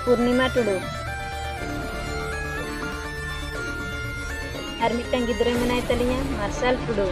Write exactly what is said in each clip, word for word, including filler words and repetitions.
पूर्णिमा टुडू और मिटन गिद्रे मनाय तलिया Marshal Tudu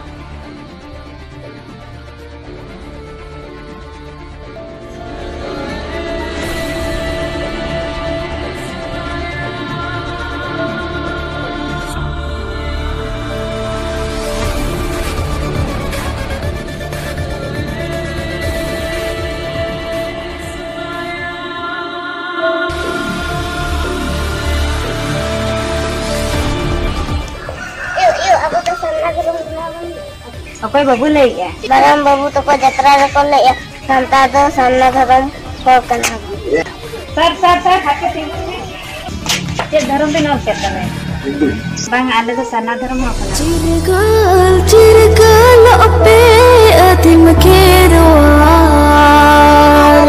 Oke babu leh ya. Barang babu toko jatra rekon leh ya. Santa do sana dharam hokan aku. Sar sar sar hake tinggi. Cek dharam pe nol cerita nih. Bang ada tuh sana dharam hokan. Cirgal cirgal ope adim keroar.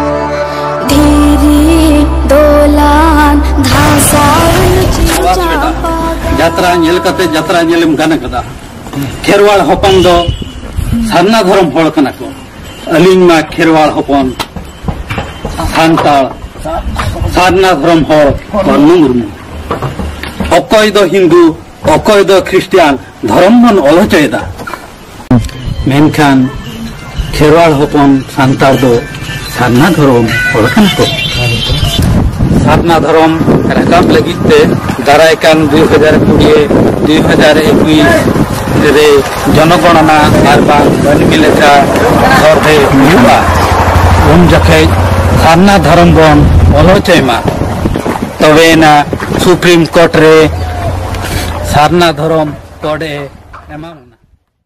Dhiri dolan dhasan cicapa. Jatra nyel kate jatra nyelim gana kada. Kherwar हपन दो सारना धर्म हड़ कना को अलिंग मा खेरवाड़ हपन सान्ताल सारना धर्म हड़ बन्नु मुर्मु अकय दो हिंदू अकय दो ख्रिस्टियान धर्म मन अलचयदा मेनखान खेरवाड़ हपन सान्ताल दो सारना धर्म हड़ कना को सारना धर्म राकाब लगिते दारायकान दो हज़ार बीस दो हज़ार इक्कीस रे जनगणना आरबान बनिमिलेखा सर्वे हुआ उन जखे सारना धर्म बन अलचयमा तबेना सुप्रीम कोर्ट रे सारना धर्म तोड़े एमाना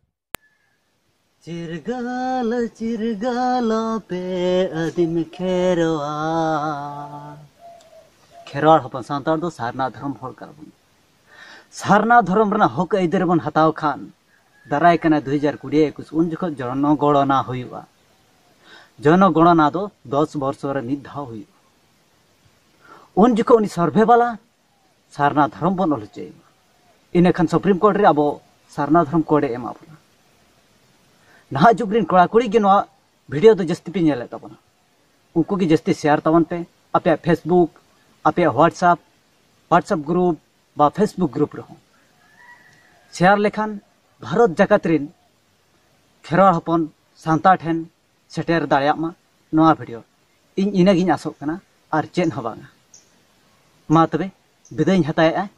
चिरगाल चिरगाल पे अदिम खेरवा खेरवाड़ हपन सांतार दो सारना धर्म हड़ करबन सारना धर्म रना हक आइदर बन हताव खान दाराय कना दो हज़ार बीस इक्कीस उन जख जनगणना हुआ जनगणना दो दस वर्ष रे मिद धाव हुआ उन जख उनी सर्वे वाला सारना धर्म बन अलचे इने खान सुप्रीम कोर्ट रे अब सारना धर्म कोडे एमा बना नहा जुगरिन कोड़ा कुड़ी के नवा वीडियो तो जस्ती पे नेले तबना उनको की जस्ती शेयर तवन पे अपे फेसबुक अपे व्हाट्सएप व्हाट्सएप ग्रुप बा फेसबुक ग्रुप रहो शेयर लेखान भारत जगत रिन खेरवाड़ हपन सांता ठेन सेटेर दाड़िया मा नवा वीडियो इन इनागिन आसोग कना आर चेन हो बांगा मा तबे बिदायिन हतायेआ